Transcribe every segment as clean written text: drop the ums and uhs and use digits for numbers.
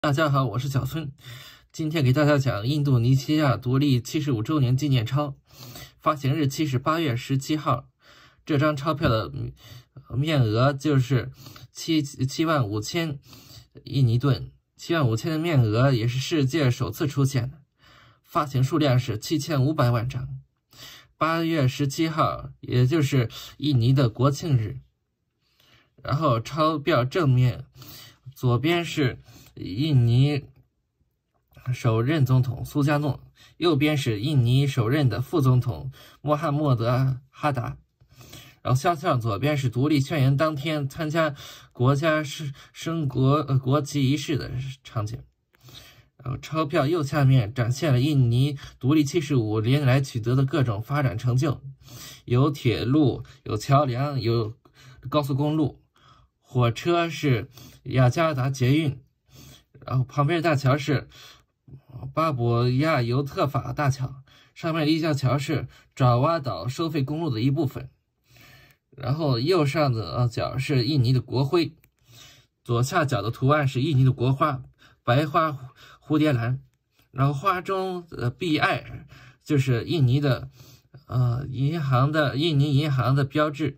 大家好，我是小孙，今天给大家讲印度尼西亚独立75周年纪念钞，发行日期是8月17号。这张钞票的面额就是75000印尼盾，75000的面额也是世界首次出现的，发行数量是7500万张。8月17号，也就是印尼的国庆日。然后钞票正面左边是印尼首任总统苏加诺，右边是印尼首任的副总统穆罕默德哈达。然后肖像左边是独立宣言当天参加国家升国旗仪式的场景。然后钞票右下面展现了印尼独立75年来取得的各种发展成就，有铁路，有桥梁，有高速公路，火车是雅加达捷运，然后旁边的大桥是巴博亚尤特法大桥，上面的立交桥是爪哇岛收费公路的一部分。然后右上的角是印尼的国徽，左下角的图案是印尼的国花白花蝴蝶兰，然后花中的 BI 就是印尼的印尼银行的标志。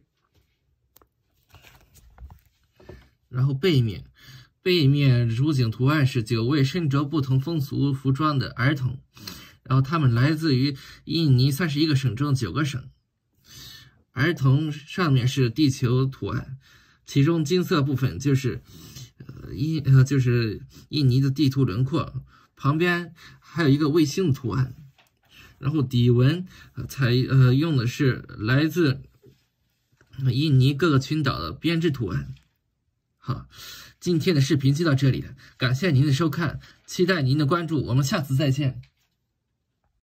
然后背面主景图案是9位身着不同风俗服装的儿童，然后他们来自于印尼31个省中9个省。儿童上面是地球图案，其中金色部分就是印尼的地图轮廓，旁边还有一个卫星的图案。然后底纹用的是来自印尼各个群岛的编织图案。好，今天的视频就到这里了，感谢您的收看，期待您的关注，我们下次再见。